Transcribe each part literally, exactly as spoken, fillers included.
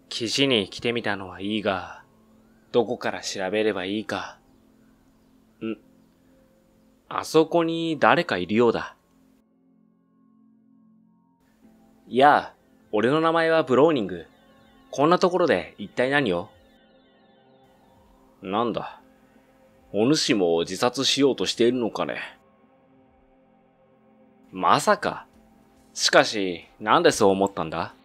記事に来てみたのはいいが、どこから調べればいいか。ん、あそこに誰かいるようだ。いや、俺の名前はブローニング。こんなところで一体何を？なんだ。お主も自殺しようとしているのかね。まさか。しかし、なんでそう思ったんだ？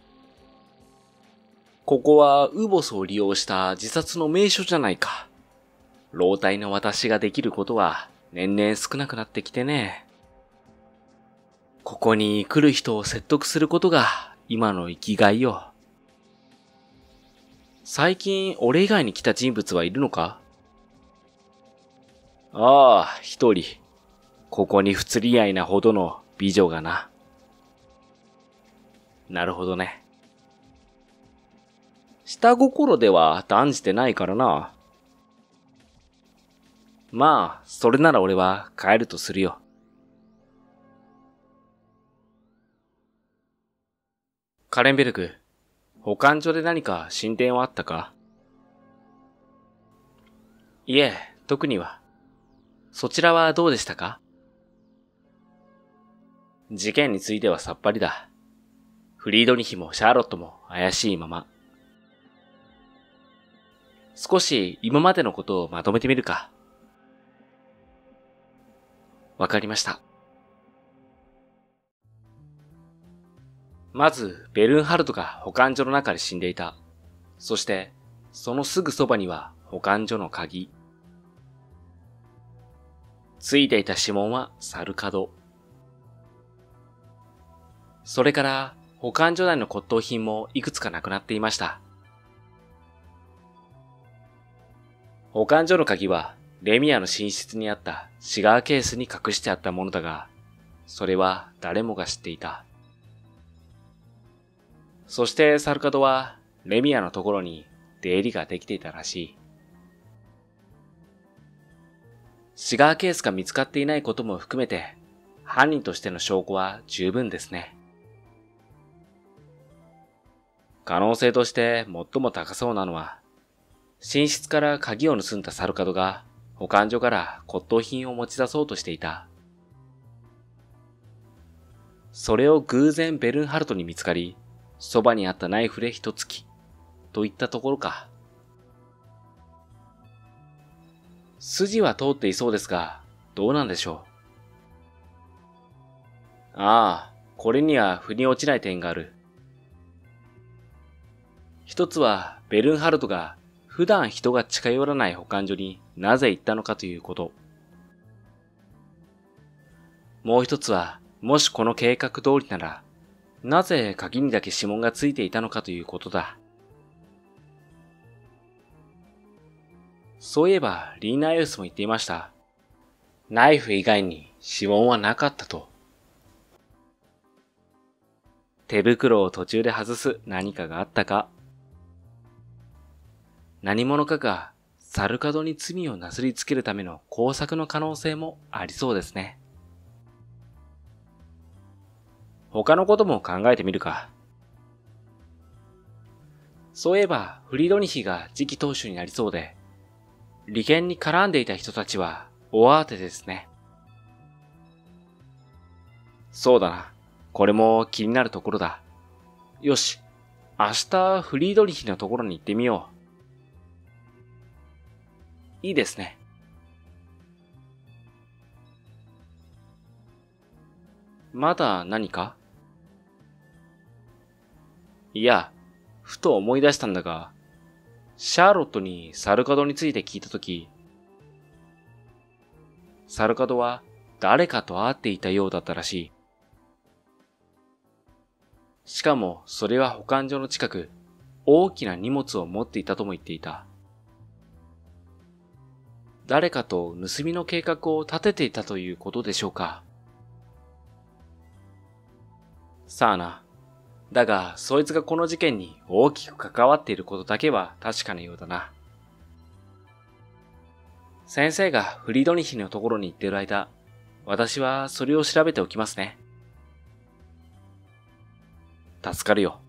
ここはウボスを利用した自殺の名所じゃないか。老体の私ができることは年々少なくなってきてね。ここに来る人を説得することが今の生きがいよ。最近俺以外に来た人物はいるのか？ああ、一人。ここに不釣り合いなほどの美女がな。なるほどね。下心では断じてないからな。まあ、それなら俺は帰るとするよ。カレンベルク、保管所で何か進展はあったか？いえ、特には。そちらはどうでしたか？事件についてはさっぱりだ。フリードニヒもシャーロットも怪しいまま。少し今までのことをまとめてみるか。わかりました。まず、ベルンハルトが保管所の中で死んでいた。そして、そのすぐそばには保管所の鍵。ついていた指紋はサルカド。それから、保管所内の骨董品もいくつかなくなっていました。保管所の鍵は、レミアの寝室にあったシガーケースに隠してあったものだが、それは誰もが知っていた。そしてサルカドは、レミアのところに出入りができていたらしい。シガーケースが見つかっていないことも含めて、犯人としての証拠は十分ですね。可能性として最も高そうなのは、寝室から鍵を盗んだサルカドが保管所から骨董品を持ち出そうとしていた。それを偶然ベルンハルトに見つかり、そばにあったナイフで一突き、といったところか。筋は通っていそうですが、どうなんでしょう。ああ、これには腑に落ちない点がある。一つは、ベルンハルトが普段人が近寄らない保管所になぜ行ったのかということ。もう一つは、もしこの計画通りなら、なぜ鍵にだけ指紋がついていたのかということだ。そういえば、リーナイウスも言っていました。ナイフ以外に指紋はなかったと。手袋を途中で外す何かがあったか。何者かがサルカドに罪をなすりつけるための工作の可能性もありそうですね。他のことも考えてみるか。そういえばフリードニヒが次期当主になりそうで、利権に絡んでいた人たちは大慌てですね。そうだな。これも気になるところだ。よし。明日フリードニヒのところに行ってみよう。いいですね。まだ何か？いや、ふと思い出したんだが、シャーロットにサルカドについて聞いたとき、サルカドは誰かと会っていたようだったらしい。しかもそれは保管所の近く、大きな荷物を持っていたとも言っていた。誰かと盗みの計画を立てていたということでしょうか。さあな。だが、そいつがこの事件に大きく関わっていることだけは確かなようだな。先生がフリードニヒのところに行っている間、私はそれを調べておきますね。助かるよ。